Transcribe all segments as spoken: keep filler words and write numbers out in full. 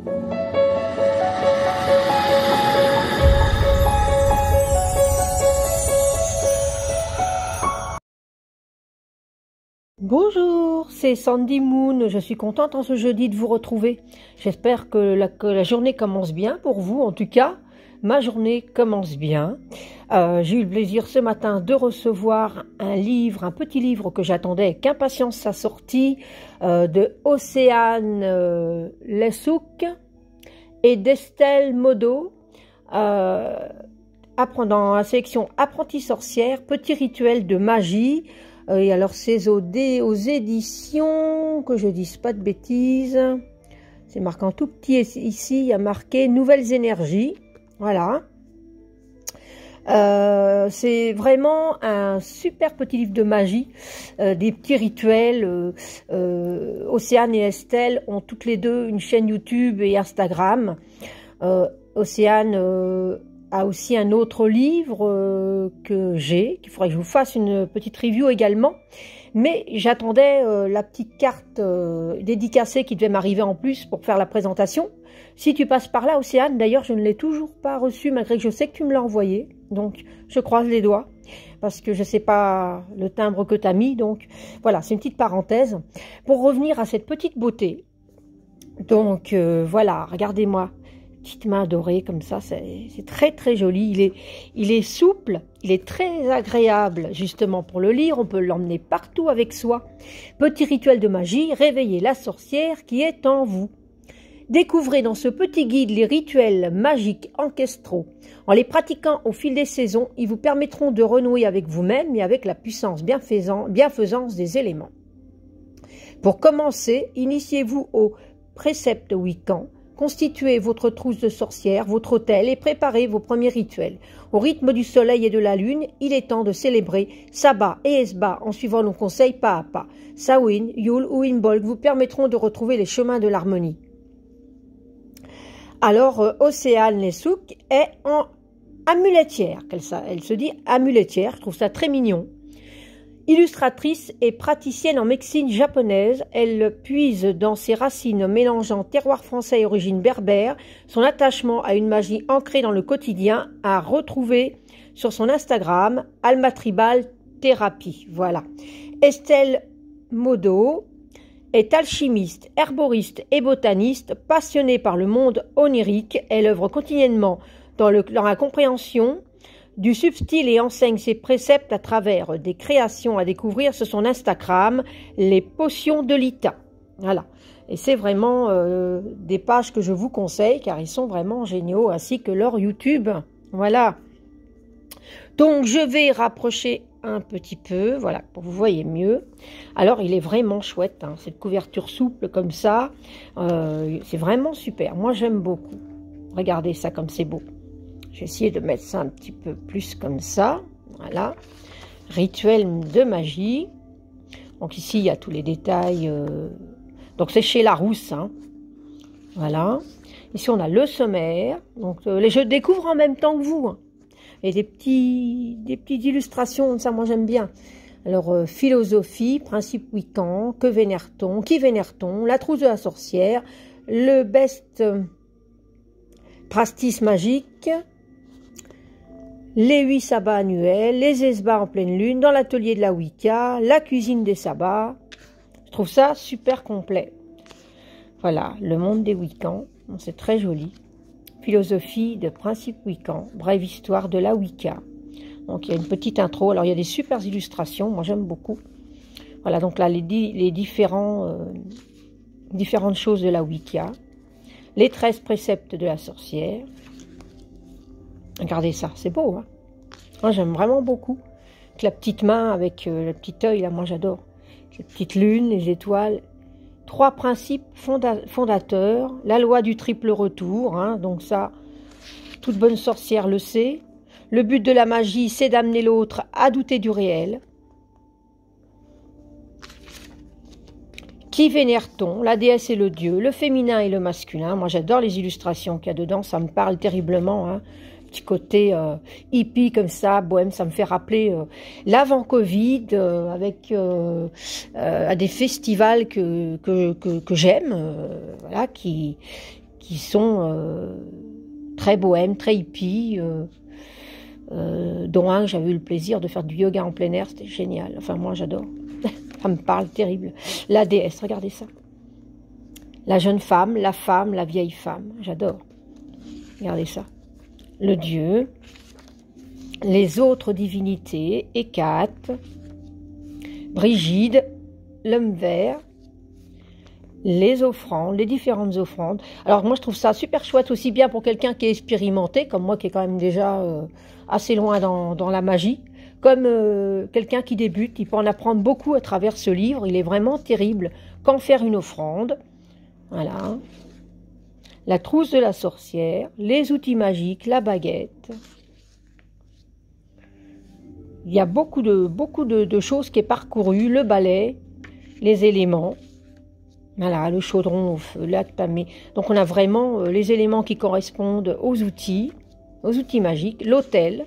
Bonjour, c'est Sandy Moon. Je suis contente en ce jeudi de vous retrouver. J'espère que la, que la journée commence bien pour vous. En tout cas, ma journée commence bien. Euh, j'ai eu le plaisir ce matin de recevoir un livre, un petit livre que j'attendais avec impatience sa sortie, euh, de Océane euh, Lessouk et d'Estelle Modo, euh, dans la sélection Apprentie sorcière, petit rituel de magie. Et alors c'est aux, aux éditions, que je dise pas de bêtises, c'est marqué en tout petit ici, il y a marqué Nouvelles Énergies, voilà. Euh, c'est vraiment un super petit livre de magie, euh, des petits rituels. euh, euh, Océane et Estelle ont toutes les deux une chaîne YouTube et Instagram. Euh, Océane euh, a aussi un autre livre euh, que j'ai, qu'il faudrait que je vous fasse une petite review également. Mais j'attendais euh, la petite carte euh, dédicacée qui devait m'arriver en plus pour faire la présentation. Si tu passes par là, Océane, d'ailleurs, je ne l'ai toujours pas reçue, malgré que je sais que tu me l'as envoyé. Donc, je croise les doigts, parce que je ne sais pas le timbre que tu as mis. Donc, voilà, c'est une petite parenthèse. Pour revenir à cette petite beauté. Donc, euh, voilà, regardez-moi. Petite main dorée comme ça, c'est très très joli. Il est, il est souple, il est très agréable justement pour le lire. On peut l'emmener partout avec soi. Petit rituel de magie, réveillez la sorcière qui est en vous. Découvrez dans ce petit guide les rituels magiques ancestraux. En les pratiquant au fil des saisons, ils vous permettront de renouer avec vous-même et avec la puissance bienfaisance des éléments. Pour commencer, initiez-vous au précepte Wiccan. Constituez votre trousse de sorcière, votre autel et préparez vos premiers rituels. Au rythme du soleil et de la lune, il est temps de célébrer Sabbat et Esba en suivant nos conseils pas à pas. Samhain, Yule ou Imbolc vous permettront de retrouver les chemins de l'harmonie. Alors, euh, Océane Lessouk est en amulettière. Elle, elle se dit amulettière, je trouve ça très mignon. Illustratrice et praticienne en médecine japonaise, elle puise dans ses racines mélangeant terroir français et origine berbère, son attachement à une magie ancrée dans le quotidien à retrouver sur son Instagram, Alma Tribal Thérapie. Voilà. Estelle Modo est alchimiste, herboriste et botaniste, passionnée par le monde onirique. Elle œuvre continuellement dans, le, dans la compréhension du subtil et enseigne ses préceptes à travers des créations à découvrir sur son Instagram, les potions de Lita. Voilà. Et c'est vraiment euh, des pages que je vous conseille car ils sont vraiment géniaux, ainsi que leur YouTube. Voilà. Donc je vais rapprocher un petit peu, voilà, pour que vous voyez mieux. Alors il est vraiment chouette, hein, cette couverture souple comme ça. Euh, c'est vraiment super. Moi j'aime beaucoup. Regardez ça comme c'est beau. Je vais essayer de mettre ça un petit peu plus comme ça. Voilà. Rituel de magie. Donc ici, il y a tous les détails. Euh... Donc c'est chez Larousse. Hein. Voilà. Ici, on a le sommaire. Donc euh, les jeux découvre en même temps que vous. Hein. Et des, petits, des petites illustrations, ça moi j'aime bien. Alors, euh, philosophie, principe Wiccan, que vénère-t-on, qui vénère-t-on, la trousse de la sorcière, le best euh, practice magique, les huit sabbats annuels, les esbats en pleine lune, dans l'atelier de la Wicca, la cuisine des sabbats. Je trouve ça super complet. Voilà, le monde des Wiccans, c'est très joli. Philosophie de principe Wiccan, brève histoire de la Wicca. Donc il y a une petite intro, alors il y a des super illustrations, moi j'aime beaucoup. Voilà, donc là les, les différents, euh, différentes choses de la Wicca. Les treize préceptes de la sorcière. Regardez ça, c'est beau, hein. Moi, j'aime vraiment beaucoup. Avec la petite main, avec euh, le petit œil, là, moi, j'adore. Les petites lunes, les étoiles. Trois principes fonda fondateurs. La loi du triple retour, hein, donc ça, toute bonne sorcière le sait. Le but de la magie, c'est d'amener l'autre à douter du réel. Qui vénère-t-on? La déesse et le dieu, le féminin et le masculin. Moi, j'adore les illustrations qu'il y a dedans, ça me parle terriblement, hein. Petit côté euh, hippie comme ça, bohème, ça me fait rappeler euh, l'avant-Covid euh, avec euh, euh, à des festivals que, que, que, que j'aime, euh, voilà, qui, qui sont euh, très bohèmes, très hippies, euh, euh, dont un que j'avais eu le plaisir de faire du yoga en plein air, c'était génial. Enfin, moi, j'adore. Ça me parle, terrible. La déesse, regardez ça. La jeune femme, la femme, la vieille femme, j'adore. Regardez ça. Le dieu, les autres divinités, Hécate, Brigide, l'homme vert, les offrandes, les différentes offrandes. Alors moi je trouve ça super chouette, aussi bien pour quelqu'un qui est expérimenté, comme moi qui est quand même déjà euh, assez loin dans, dans la magie, comme euh, quelqu'un qui débute. Il peut en apprendre beaucoup à travers ce livre, il est vraiment terrible. Quand faire une offrande, voilà. La trousse de la sorcière, les outils magiques, la baguette. Il y a beaucoup de, beaucoup de, de choses qui est parcouru, le balai, les éléments. Voilà, le chaudron au feu, l'acte tamé. Donc on a vraiment euh, les éléments qui correspondent aux outils, aux outils magiques, l'autel,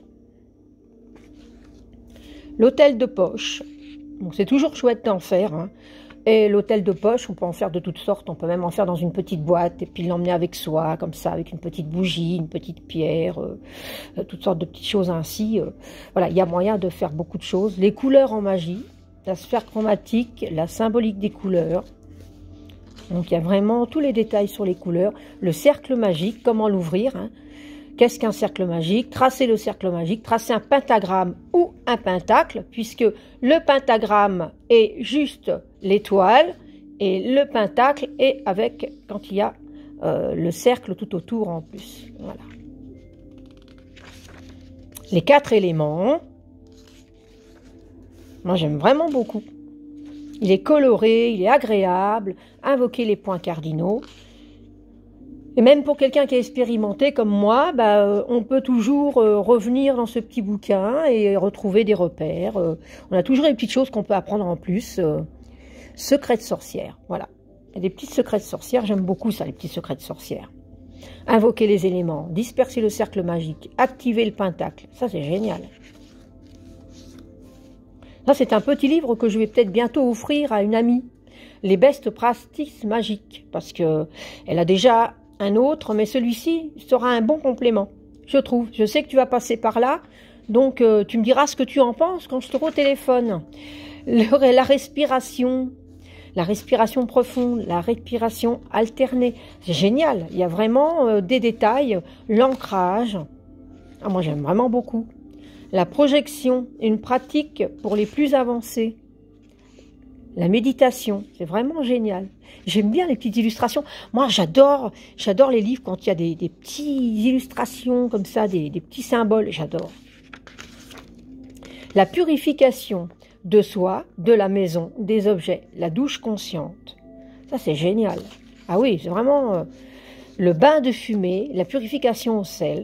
l'autel de poche. Donc c'est toujours chouette d'en faire, hein. Et l'autel de poche, on peut en faire de toutes sortes, on peut même en faire dans une petite boîte et puis l'emmener avec soi, comme ça, avec une petite bougie, une petite pierre, euh, toutes sortes de petites choses ainsi. Euh, voilà, il y a moyen de faire beaucoup de choses. Les couleurs en magie, la sphère chromatique, la symbolique des couleurs. Donc il y a vraiment tous les détails sur les couleurs. Le cercle magique, comment l'ouvrir, hein. Qu'est-ce qu'un cercle magique? Tracer le cercle magique, tracer un pentagramme ou un pentacle, puisque le pentagramme est juste l'étoile et le pentacle est avec, quand il y a euh, le cercle tout autour en plus. Voilà. Les quatre éléments, moi j'aime vraiment beaucoup. Il est coloré, il est agréable, invoquer les points cardinaux. Et même pour quelqu'un qui est expérimenté comme moi, bah, euh, on peut toujours euh, revenir dans ce petit bouquin et retrouver des repères. Euh, on a toujours des petites choses qu'on peut apprendre en plus. Euh, secrets de sorcière, voilà. Il y a des petits secrets de sorcière, j'aime beaucoup ça, les petits secrets de sorcière. Invoquer les éléments, disperser le cercle magique, activer le pentacle, ça c'est génial. Ça c'est un petit livre que je vais peut-être bientôt offrir à une amie. Les best practices magiques, parce que elle a déjà un autre, mais celui-ci sera un bon complément, je trouve. Je sais que tu vas passer par là, donc euh, tu me diras ce que tu en penses quand je te retéléphone. Le, la respiration, la respiration profonde, la respiration alternée, c'est génial. Il y a vraiment euh, des détails, l'ancrage. Ah, moi j'aime vraiment beaucoup. La projection, une pratique pour les plus avancés. La méditation, c'est vraiment génial. J'aime bien les petites illustrations. Moi, j'adore j'adore les livres quand il y a des, des petites illustrations comme ça, des, des petits symboles. J'adore. La purification de soi, de la maison, des objets. La douche consciente. Ça, c'est génial. Ah oui, c'est vraiment euh, le bain de fumée, la purification au sel.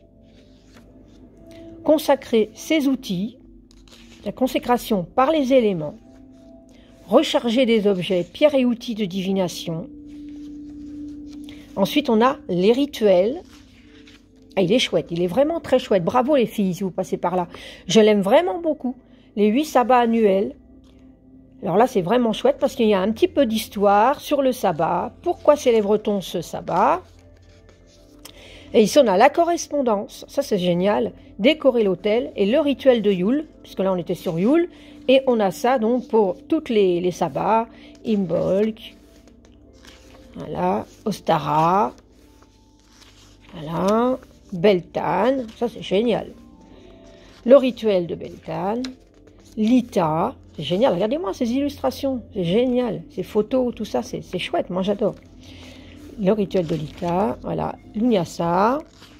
Consacrer ses outils, la consécration par les éléments. Recharger des objets, pierres et outils de divination. Ensuite, on a les rituels. Ah, il est chouette, il est vraiment très chouette. Bravo les filles, si vous passez par là. Je l'aime vraiment beaucoup. Les huit sabbats annuels. Alors là, c'est vraiment chouette parce qu'il y a un petit peu d'histoire sur le sabbat. Pourquoi célèbre-t-on ce sabbat? Et ici, on a la correspondance. Ça, c'est génial. Décorer l'autel et le rituel de Yule, puisque là, on était sur Yule. Et on a ça donc pour toutes les, les sabbats, Imbolc, voilà, Ostara, voilà, Beltane, ça c'est génial. Le rituel de Beltane, Lita, c'est génial, regardez-moi ces illustrations, c'est génial, ces photos, tout ça, c'est chouette, moi j'adore. Le rituel de Lita, voilà, l'Unyasa,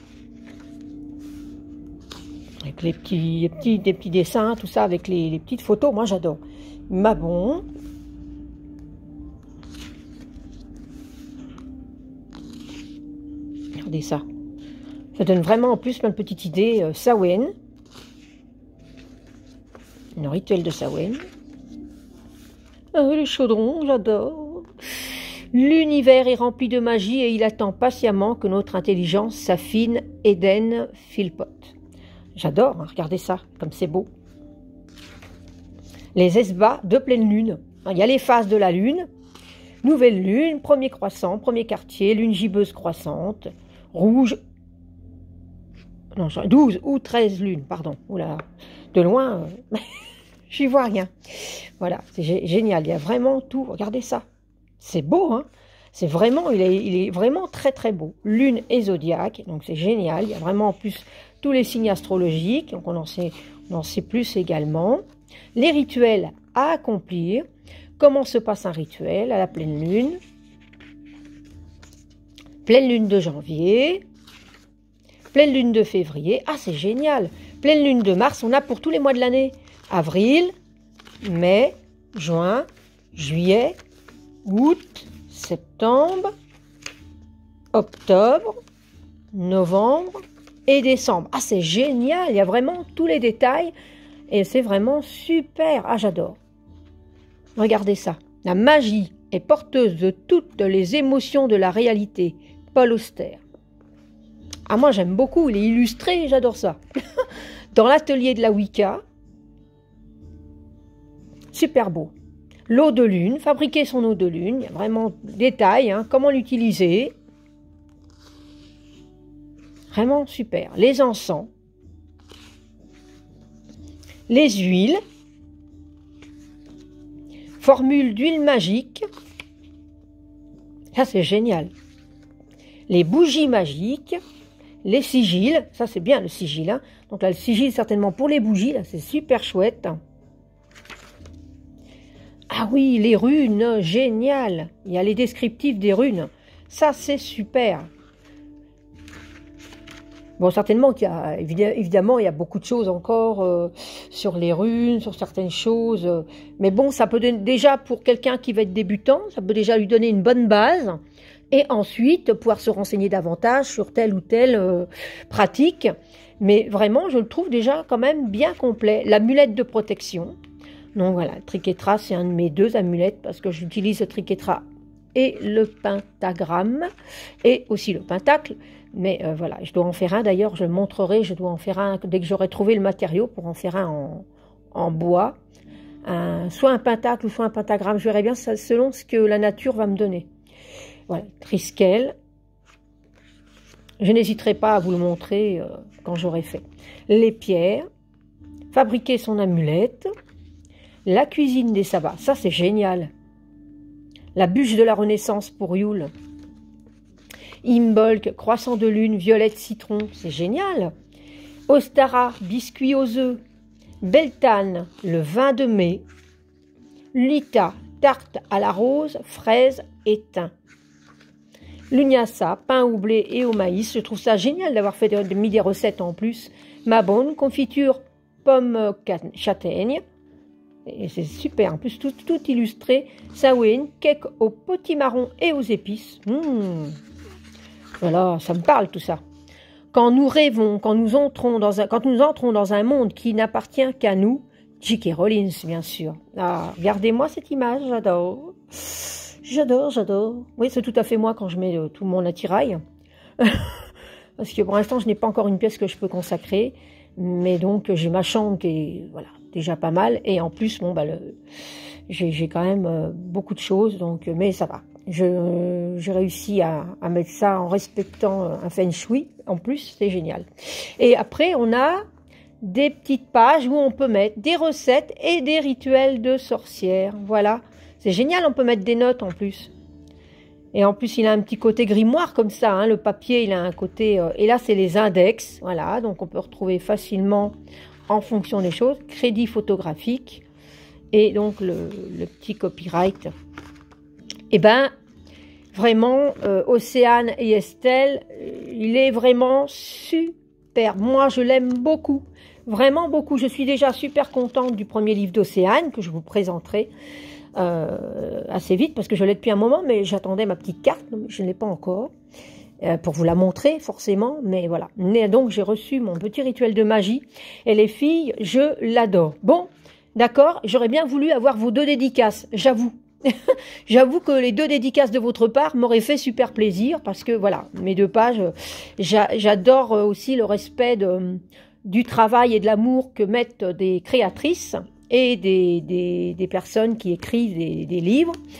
avec les petits, les petits, des petits dessins, tout ça, avec les, les petites photos, moi j'adore. Mabon. Regardez ça. Ça donne vraiment en plus plein de petites idées. Euh, Samhain. Le rituel de Samhain. Ah, les chaudrons, j'adore. L'univers est rempli de magie et il attend patiemment que notre intelligence s'affine. Eden Philpott. J'adore, hein, regardez ça, comme c'est beau. Les esbats de pleine lune. Il y a les phases de la lune. Nouvelle lune, premier croissant, premier quartier, lune gibbeuse croissante, rouge, non, douze ou treize lunes, pardon. Oula, de loin, euh, j'y vois rien. Voilà, c'est génial, il y a vraiment tout, regardez ça. C'est beau, hein. C'est vraiment, il est, il est vraiment très très beau. Lune et zodiaque, donc c'est génial. Il y a vraiment en plus tous les signes astrologiques, donc on en sait, on en sait plus également. Les rituels à accomplir. Comment se passe un rituel à la pleine lune? Pleine lune de janvier. Pleine lune de février. Ah, c'est génial. Pleine lune de mars, on a pour tous les mois de l'année. Avril, mai, juin, juillet, août, septembre, octobre, novembre et décembre. Ah, c'est génial, il y a vraiment tous les détails et c'est vraiment super. Ah, j'adore. Regardez ça. La magie est porteuse de toutes les émotions de la réalité. Paul Auster. Ah, moi, j'aime beaucoup, il est illustré, j'adore ça. Dans l'atelier de la Wicca, super beau. L'eau de lune, fabriquer son eau de lune, il y a vraiment détails, hein, comment l'utiliser. Vraiment super. Les encens, les huiles, formule d'huile magique, ça c'est génial. Les bougies magiques, les sigils, ça c'est bien le sigil, hein. Donc là le sigil certainement pour les bougies, là c'est super chouette. Ah oui, les runes, génial. Il y a les descriptifs des runes. Ça, c'est super. Bon, certainement qu'il y a, évidemment, il y a beaucoup de choses encore euh, sur les runes, sur certaines choses. Euh, mais bon, ça peut déjà, pour quelqu'un qui va être débutant, ça peut déjà lui donner une bonne base. Et ensuite, pouvoir se renseigner davantage sur telle ou telle euh, pratique. Mais vraiment, je le trouve déjà quand même bien complet. L'amulette de protection. Donc voilà, le triquetra, c'est un de mes deux amulettes parce que j'utilise le triquetra et le pentagramme et aussi le pentacle. Mais euh, voilà, je dois en faire un d'ailleurs, je le montrerai, je dois en faire un dès que j'aurai trouvé le matériau pour en faire un en, en bois. Un, soit un pentacle ou soit un pentagramme, je verrai bien ça, selon ce que la nature va me donner. Voilà, triskel. Je n'hésiterai pas à vous le montrer euh, quand j'aurai fait. Les pierres, fabriquer son amulette. La cuisine des sabbats, ça c'est génial. La bûche de la Renaissance pour Yule. Imbolc, croissant de lune, violette, citron, c'est génial. Ostara, biscuit aux œufs. Beltane, le vin de mai. Lita, tarte à la rose, fraise et thym. Lugnasa, pain au blé et au maïs. Je trouve ça génial d'avoir fait des, mis des recettes en plus. Mabon, confiture, pomme châtaigne. Et c'est super, en plus tout, tout illustré. Samhain, cake au potimarron et aux épices. Mmh. Voilà, ça me parle tout ça. Quand nous rêvons, quand nous entrons dans un, quand nous entrons dans un monde qui n'appartient qu'à nous, J K Rowling, bien sûr. Ah, regardez-moi cette image, j'adore. J'adore, j'adore. Oui, c'est tout à fait moi quand je mets le, tout mon attirail. Parce que pour l'instant, je n'ai pas encore une pièce que je peux consacrer. Mais donc, j'ai ma chambre qui est, voilà, déjà pas mal. Et en plus, bon, bah, j'ai quand même euh, beaucoup de choses. Donc, mais ça va. J'ai euh, réussi à, à mettre ça en respectant un feng shui. En plus, c'est génial. Et après, on a des petites pages où on peut mettre des recettes et des rituels de sorcières. Voilà. C'est génial, on peut mettre des notes en plus. Et en plus, il a un petit côté grimoire comme ça, hein, le papier, il a un côté... Euh, et là, c'est les index, voilà, donc on peut retrouver facilement en fonction des choses. Crédit photographique et donc le, le petit copyright. Et ben, vraiment, euh, Océane et Estelle, il est vraiment super. Moi, je l'aime beaucoup, vraiment beaucoup. Je suis déjà super contente du premier livre d'Océane que je vous présenterai. Euh, assez vite parce que je l'ai depuis un moment, mais j'attendais ma petite carte, je ne l'ai pas encore euh, pour vous la montrer forcément, mais voilà. Mais donc j'ai reçu mon petit rituel de magie et les filles, je l'adore. Bon, d'accord, j'aurais bien voulu avoir vos deux dédicaces, j'avoue. J'avoue que les deux dédicaces de votre part m'auraient fait super plaisir parce que voilà, mes deux pages, j'adore aussi le respect de, du travail et de l'amour que mettent des créatrices et des, des, des personnes qui écrivent des, des livres.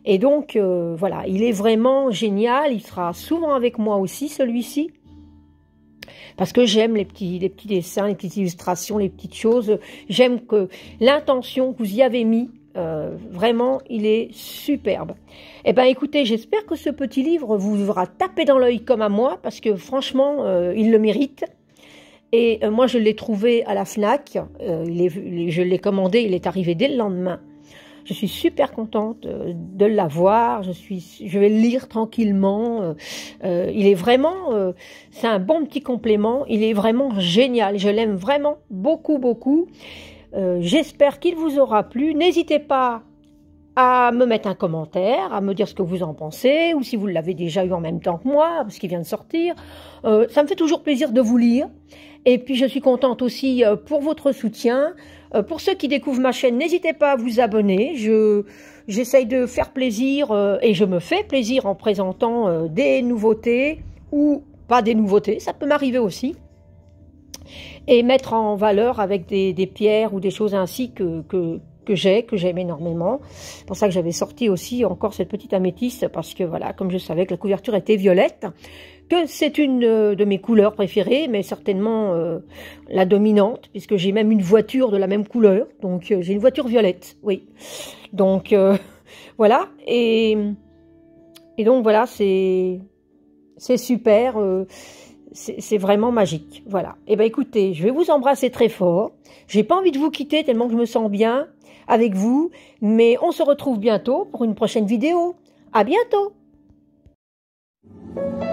Et donc, euh, voilà, il est vraiment génial. Il sera souvent avec moi aussi, celui-ci. Parce que j'aime les petits, les petits dessins, les petites illustrations, les petites choses. J'aime que l'intention que vous y avez mis, euh, vraiment, il est superbe. Eh bien, écoutez, j'espère que ce petit livre vous aura tapé dans l'œil comme à moi, parce que franchement, euh, il le mérite. Et euh, moi, je l'ai trouvé à la FNAC. Euh, il est, je l'ai commandé, il est arrivé dès le lendemain. Je suis super contente de l'avoir, je suis, je vais le lire tranquillement. Euh, il est vraiment, euh, c'est un bon petit complément, il est vraiment génial, je l'aime vraiment beaucoup, beaucoup. Euh, J'espère qu'il vous aura plu. N'hésitez pas à me mettre un commentaire, à me dire ce que vous en pensez, ou si vous l'avez déjà eu en même temps que moi, parce qu'il vient de sortir. Euh, ça me fait toujours plaisir de vous lire. Et puis je suis contente aussi pour votre soutien. Euh, pour ceux qui découvrent ma chaîne, n'hésitez pas à vous abonner. Je j'essaye de faire plaisir euh, et je me fais plaisir en présentant euh, des nouveautés ou pas des nouveautés, ça peut m'arriver aussi. Et mettre en valeur avec des, des pierres ou des choses ainsi que, que, que j'ai, que j'aime énormément. C'est pour ça que j'avais sorti aussi encore cette petite améthyste, parce que voilà, comme je savais que la couverture était violette, que c'est une de mes couleurs préférées, mais certainement euh, la dominante, puisque j'ai même une voiture de la même couleur, donc euh, j'ai une voiture violette, oui. Donc euh, voilà, et, et donc voilà, c'est c'est super, euh, c'est vraiment magique, voilà. Et ben écoutez, je vais vous embrasser très fort, j'ai pas envie de vous quitter tellement que je me sens bien avec vous, mais on se retrouve bientôt pour une prochaine vidéo. À bientôt.